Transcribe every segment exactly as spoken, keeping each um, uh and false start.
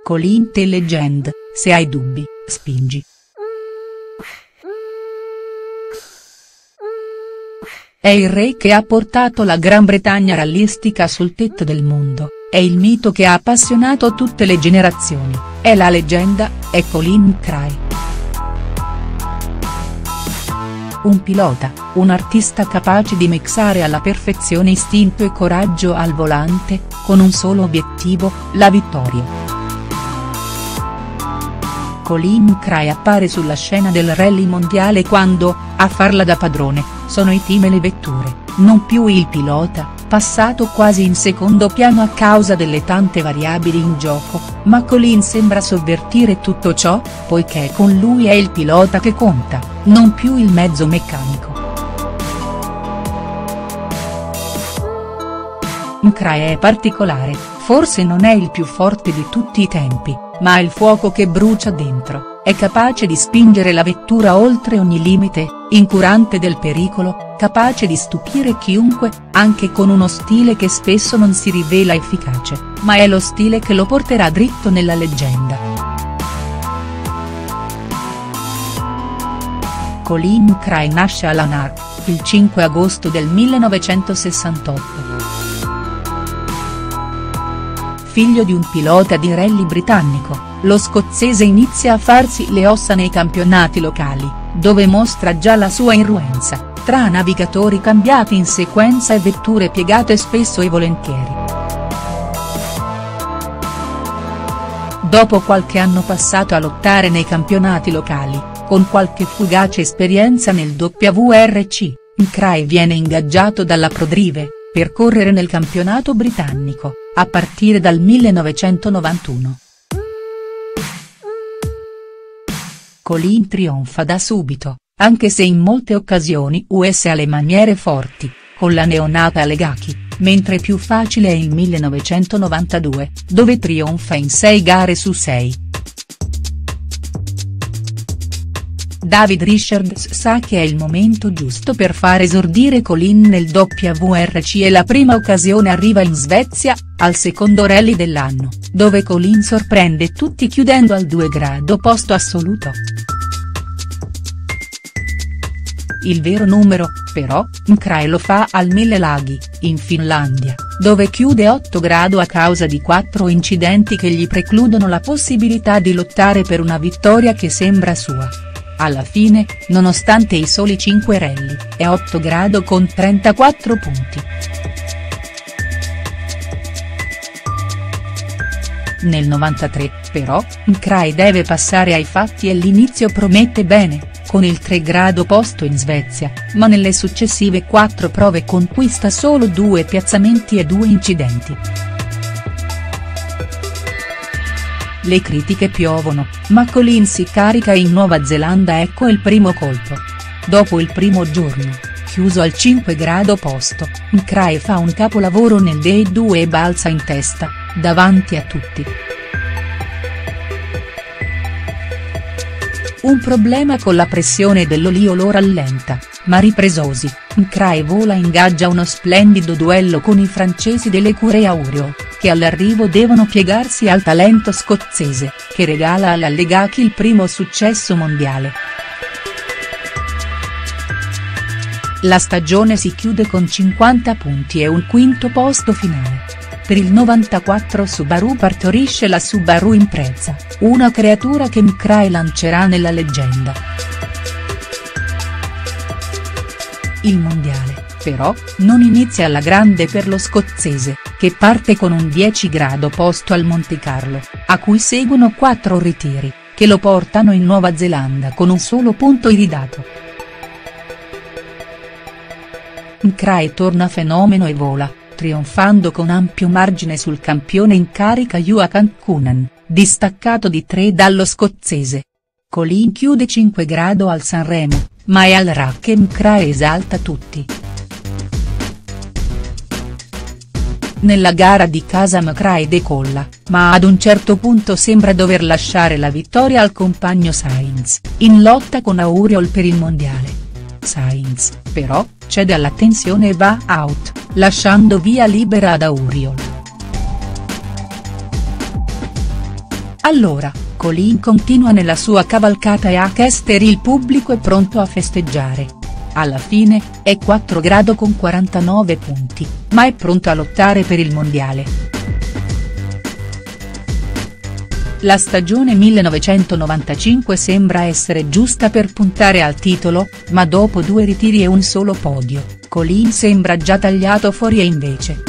Colin The Legend, se hai dubbi, spingi. È il re che ha portato la Gran Bretagna rallistica sul tetto del mondo, è il mito che ha appassionato tutte le generazioni, è la leggenda, è Colin McRae. Un pilota, un artista capace di mixare alla perfezione istinto e coraggio al volante, con un solo obiettivo, la vittoria. Colin McRae appare sulla scena del rally mondiale quando, a farla da padrone, sono i team e le vetture, non più il pilota, passato quasi in secondo piano a causa delle tante variabili in gioco, ma Colin sembra sovvertire tutto ciò, poiché con lui è il pilota che conta, non più il mezzo meccanico. McRae è particolare, forse non è il più forte di tutti i tempi, ma ha il fuoco che brucia dentro, è capace di spingere la vettura oltre ogni limite, incurante del pericolo, capace di stupire chiunque, anche con uno stile che spesso non si rivela efficace, ma è lo stile che lo porterà dritto nella leggenda. Colin McRae nasce a Lanark, il cinque agosto del millenovecentosessantotto. Figlio di un pilota di rally britannico, lo scozzese inizia a farsi le ossa nei campionati locali, dove mostra già la sua irruenza, tra navigatori cambiati in sequenza e vetture piegate spesso e volentieri. Dopo qualche anno passato a lottare nei campionati locali, con qualche fugace esperienza nel W R C, McRae viene ingaggiato dalla Prodrive, per correre nel campionato britannico, a partire dal millenovecentonovantuno. Colin trionfa da subito, anche se in molte occasioni U S ha le maniere forti, con la neonata Legaki, mentre più facile è il millenovecentonovantadue, dove trionfa in sei gare su sei. David Richards sa che è il momento giusto per far esordire Colin nel W R C e la prima occasione arriva in Svezia, al secondo rally dell'anno, dove Colin sorprende tutti chiudendo al due grado posto assoluto. Il vero numero, però, McRae lo fa al Mille Laghi, in Finlandia, dove chiude otto grado a causa di quattro incidenti che gli precludono la possibilità di lottare per una vittoria che sembra sua. Alla fine, nonostante i soli cinque rally, è otto grado con trentaquattro punti. Nel novantatré, però, McRae deve passare ai fatti e l'inizio promette bene, con il tre grado posto in Svezia, ma nelle successive quattro prove conquista solo due piazzamenti e due incidenti. Le critiche piovono, ma Colin si carica in Nuova Zelanda. Ecco il primo colpo. Dopo il primo giorno, chiuso al cinque grado posto, McRae fa un capolavoro nel D due e balza in testa, davanti a tutti. Un problema con la pressione dell'olio lo rallenta, ma ripresosi, McRae vola e ingaggia uno splendido duello con i francesi dell'Écurie Auriol, che all'arrivo devono piegarsi al talento scozzese, che regala alla Legaki il primo successo mondiale. La stagione si chiude con cinquanta punti e un quinto posto finale. Per il novantaquattro Subaru partorisce la Subaru Impreza, una creatura che McRae lancerà nella leggenda. Il mondiale, però, non inizia alla grande per lo scozzese, che parte con un dieci grado posto al Montecarlo, a cui seguono quattro ritiri, che lo portano in Nuova Zelanda con un solo punto iridato. McRae torna fenomeno e vola, trionfando con ampio margine sul campione in carica Johan Kunan, distaccato di tre dallo scozzese. Colin chiude cinque grado al Sanremo, ma è al rack che McRae esalta tutti. Nella gara di casa McRae decolla, ma ad un certo punto sembra dover lasciare la vittoria al compagno Sainz, in lotta con Auriol per il mondiale. Sainz, però, cede alla tensione e va out, lasciando via libera ad Auriol. Allora, Colin continua nella sua cavalcata e a Chester il pubblico è pronto a festeggiare. Alla fine, è quattro grado con quarantanove punti, ma è pronto a lottare per il mondiale. La stagione millenovecentonovantacinque sembra essere giusta per puntare al titolo, ma dopo due ritiri e un solo podio, Colin sembra già tagliato fuori e invece.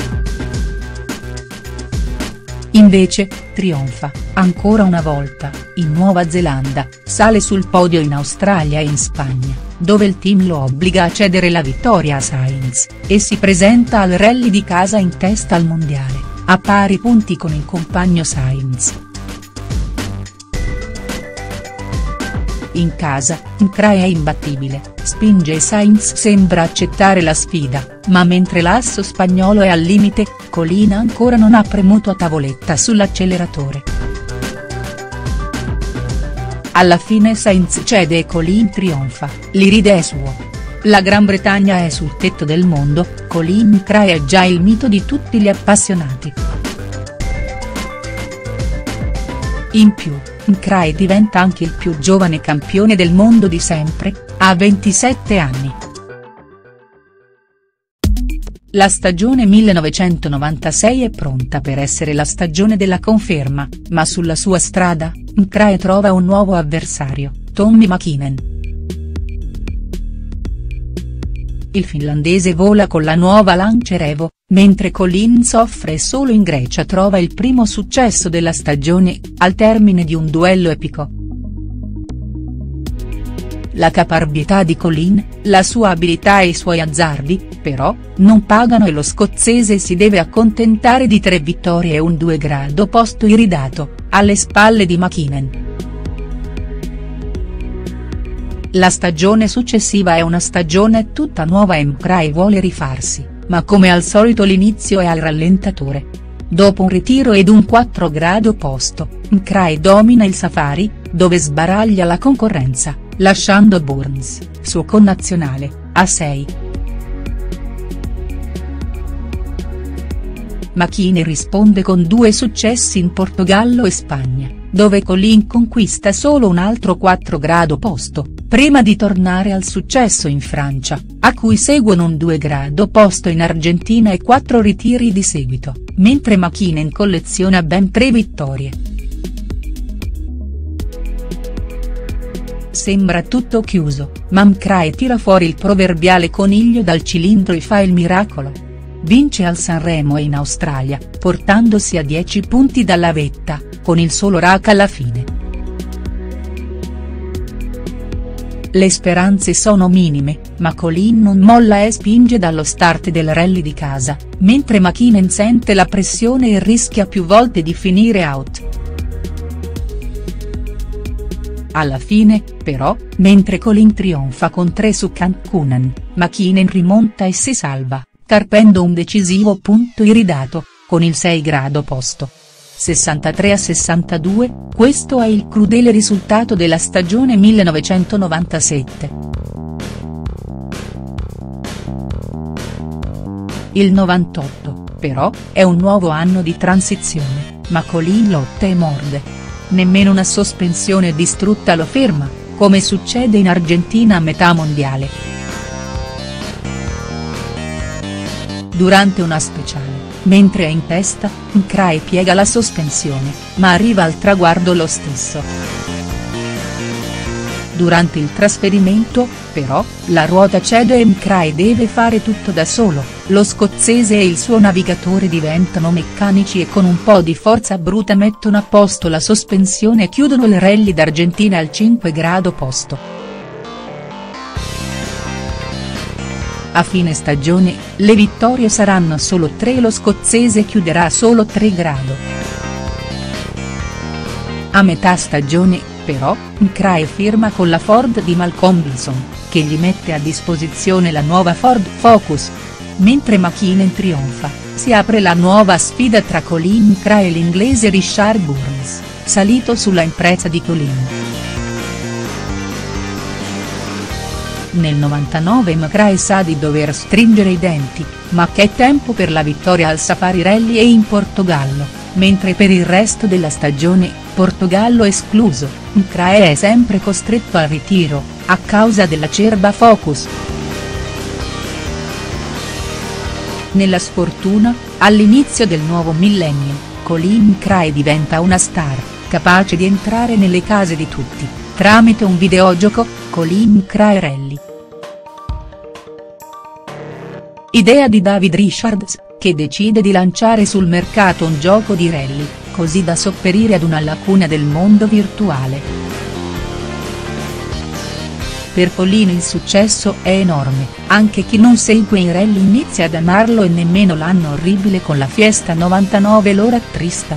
Invece, trionfa, ancora una volta, in Nuova Zelanda, sale sul podio in Australia e in Spagna, dove il team lo obbliga a cedere la vittoria a Sainz, e si presenta al rally di casa in testa al mondiale, a pari punti con il compagno Sainz. In casa, Mcrae è imbattibile, spinge e Sainz sembra accettare la sfida, ma mentre l'asso spagnolo è al limite, Colin ancora non ha premuto a tavoletta sull'acceleratore. Alla fine Sainz cede e Colin trionfa, l'iride è suo. La Gran Bretagna è sul tetto del mondo, Colin Mcrae è già il mito di tutti gli appassionati. In più, Mcrae diventa anche il più giovane campione del mondo di sempre, a ventisette anni. La stagione millenovecentonovantasei è pronta per essere la stagione della conferma, ma sulla sua strada, Mcrae trova un nuovo avversario, Tommi Mäkinen. Il finlandese vola con la nuova Lancia Revo, mentre Colin soffre e solo in Grecia trova il primo successo della stagione, al termine di un duello epico. La caparbietà di Colin, la sua abilità e i suoi azzardi, però, non pagano e lo scozzese si deve accontentare di tre vittorie e un due grado posto iridato, alle spalle di Mäkinen. La stagione successiva è una stagione tutta nuova e Mcrae vuole rifarsi, ma come al solito l'inizio è al rallentatore. Dopo un ritiro ed un quattro grado posto, Mcrae domina il Safari, dove sbaraglia la concorrenza, lasciando Burns, suo connazionale, a sei. Mäkinen risponde con due successi in Portogallo e Spagna, dove Colin conquista solo un altro quattro grado posto, prima di tornare al successo in Francia, a cui seguono un due grado posto in Argentina e quattro ritiri di seguito, mentre Mäkinen colleziona ben tre vittorie. Sembra tutto chiuso, ma Mcrae tira fuori il proverbiale coniglio dal cilindro e fa il miracolo. Vince al Sanremo e in Australia, portandosi a dieci punti dalla vetta, con il solo Rack alla fine. Le speranze sono minime, ma Colin non molla e spinge dallo start del rally di casa, mentre Mäkinen sente la pressione e rischia più volte di finire out. Alla fine, però, mentre Colin trionfa con tre su Cancun, Mäkinen rimonta e si salva, carpendo un decisivo punto iridato, con il sei grado posto. sessantatré a sessantadue, questo è il crudele risultato della stagione millenovecentonovantasette. Il novantotto, però, è un nuovo anno di transizione, ma Colin lotta e morde. Nemmeno una sospensione distrutta lo ferma, come succede in Argentina a metà mondiale. Durante una speciale, mentre è in testa, Mcrae piega la sospensione, ma arriva al traguardo lo stesso. Durante il trasferimento, però, la ruota cede e Mcrae deve fare tutto da solo, lo scozzese e il suo navigatore diventano meccanici e con un po' di forza bruta mettono a posto la sospensione e chiudono il rally d'Argentina al cinque grado posto. A fine stagione, le vittorie saranno solo tre e lo scozzese chiuderà a solo tre grado. A metà stagione, però, Mcrae firma con la Ford di Malcolm Wilson, che gli mette a disposizione la nuova Ford Focus. Mentre Mäkinen trionfa, si apre la nuova sfida tra Colin Mcrae e l'inglese Richard Burns, salito sulla impresa di Colin. Nel novantanove Mcrae sa di dover stringere i denti, ma che è tempo per la vittoria al Safari Rally e in Portogallo, mentre per il resto della stagione, Portogallo escluso, Mcrae è sempre costretto al ritiro, a causa dell'acerba Focus. Nella sfortuna, all'inizio del nuovo millennio, Colin Mcrae diventa una star, capace di entrare nelle case di tutti, tramite un videogioco, Colin Mcrae Rally. Idea di David Richards, che decide di lanciare sul mercato un gioco di rally, così da sopperire ad una lacuna del mondo virtuale. Per Colin il successo è enorme, anche chi non segue i rally inizia ad amarlo e nemmeno l'anno orribile con la Fiesta novantanove lo rattrista.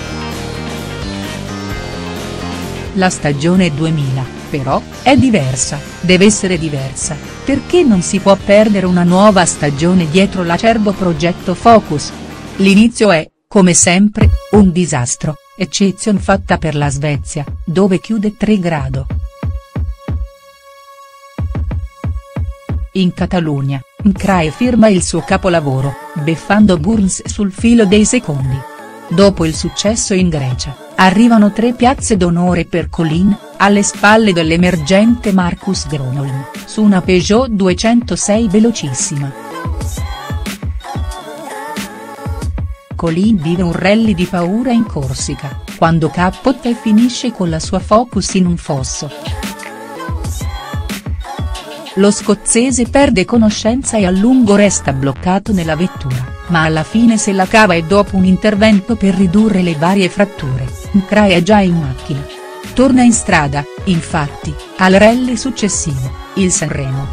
La stagione duemila, però, è diversa, deve essere diversa, perché non si può perdere una nuova stagione dietro l'acerbo progetto Focus. L'inizio è, come sempre, un disastro, eccezion fatta per la Svezia, dove chiude tre grado. In Catalogna, Mcrae firma il suo capolavoro, beffando Burns sul filo dei secondi. Dopo il successo in Grecia, arrivano tre piazze d'onore per Colin, alle spalle dell'emergente Marcus Gronholm, su una Peugeot duecentosei velocissima. Colin vive un rally di paura in Corsica, quando cappotta e finisce con la sua Focus in un fosso. Lo scozzese perde conoscenza e a lungo resta bloccato nella vettura, ma alla fine se la cava e dopo un intervento per ridurre le varie fratture, Mcrae è già in macchina. Torna in strada, infatti, al rally successivo, il Sanremo.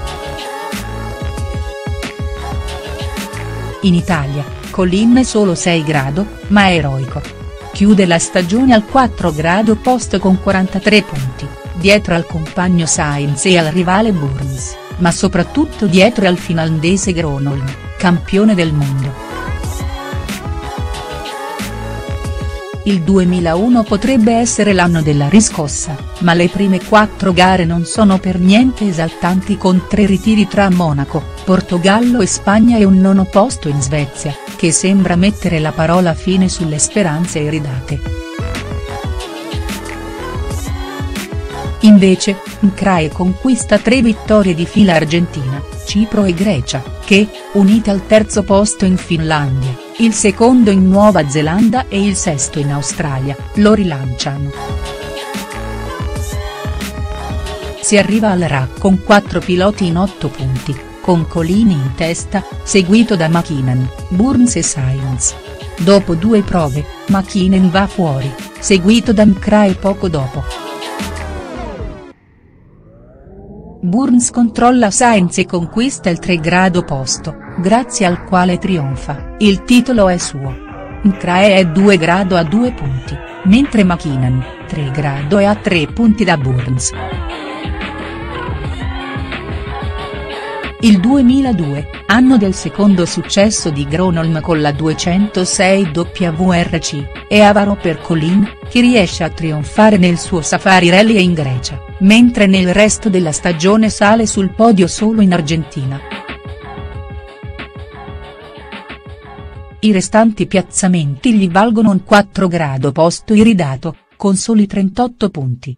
In Italia, Colin è solo sei grado, ma è eroico. Chiude la stagione al quattro grado posto con quarantatré punti, dietro al compagno Sainz e al rivale Burns, ma soprattutto dietro al finlandese Gronholm, campione del mondo. Il duemilauno potrebbe essere l'anno della riscossa, ma le prime quattro gare non sono per niente esaltanti con tre ritiri tra Monaco, Portogallo e Spagna e un nono posto in Svezia, che sembra mettere la parola fine sulle speranze iridate. Invece, Mcrae conquista tre vittorie di fila Argentina, Cipro e Grecia, che, unite al terzo posto in Finlandia, il secondo in Nuova Zelanda e il sesto in Australia, lo rilanciano. Si arriva al rack con quattro piloti in otto punti, con Colin in testa, seguito da Mäkinen, Burns e Sainz. Dopo due prove, Mäkinen va fuori, seguito da Mcrae poco dopo. Burns controlla Sainz e conquista il tre grado posto, grazie al quale trionfa, il titolo è suo. Mcrae è due grado a due punti, mentre Mäkinen, tre grado e a tre punti da Burns. Il duemiladue, anno del secondo successo di Gronholm con la duecentosei W R C, è avaro per Colin, che riesce a trionfare nel suo Safari Rally e in Grecia, mentre nel resto della stagione sale sul podio solo in Argentina. I restanti piazzamenti gli valgono un quattro grado posto iridato, con soli trentotto punti.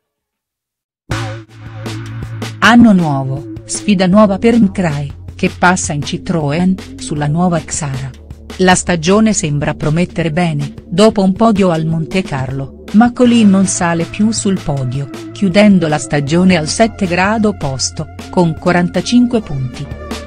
Anno nuovo, sfida nuova per Mcrae, che passa in Citroën, sulla nuova Xara. La stagione sembra promettere bene, dopo un podio al Monte Carlo, ma Colin non sale più sul podio, chiudendo la stagione al sette grado posto, con quarantacinque punti.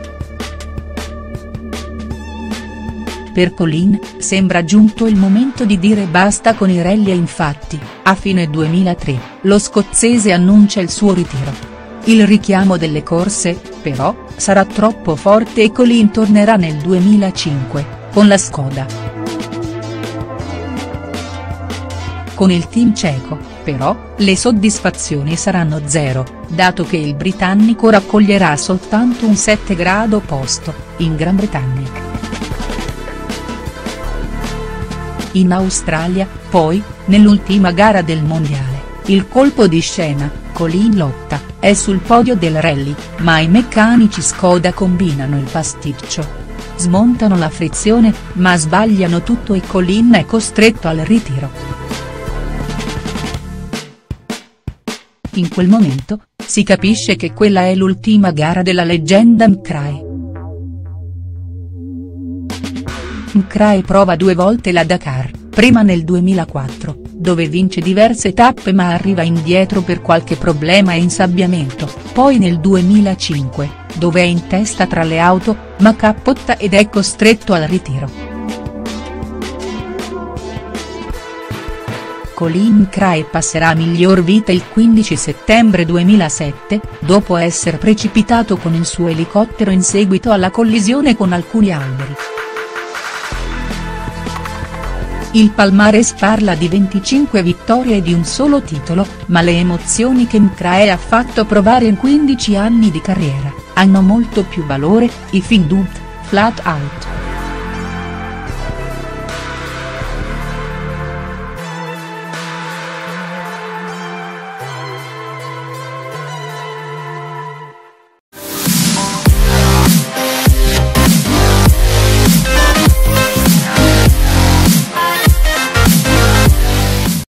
Per Colin, sembra giunto il momento di dire basta con i rally e infatti, a fine duemilatré, lo scozzese annuncia il suo ritiro. Il richiamo delle corse, però, sarà troppo forte e Colin tornerà nel duemilacinque, con la Skoda. Con il team ceco, però, le soddisfazioni saranno zero, dato che il britannico raccoglierà soltanto un sette grado posto, in Gran Bretagna. In Australia, poi, nell'ultima gara del mondiale, il colpo di scena, Colin lotta, è sul podio del rally, ma i meccanici Skoda combinano il pasticcio. smontano la frizione, ma sbagliano tutto e Colin è costretto al ritiro. In quel momento, si capisce che quella è l'ultima gara della leggenda McRae. McRae prova due volte la Dakar, prima nel duemilaquattro, dove vince diverse tappe ma arriva indietro per qualche problema e insabbiamento, poi nel duemilacinque, dove è in testa tra le auto, ma cappotta ed è costretto al ritiro. Colin McRae passerà a miglior vita il quindici settembre duemilasette, dopo essere precipitato con il suo elicottero in seguito alla collisione con alcuni alberi. Il palmarès parla di venticinque vittorie e di un solo titolo, ma le emozioni che McRae ha fatto provare in quindici anni di carriera, hanno molto più valore, if in doubt, flat out.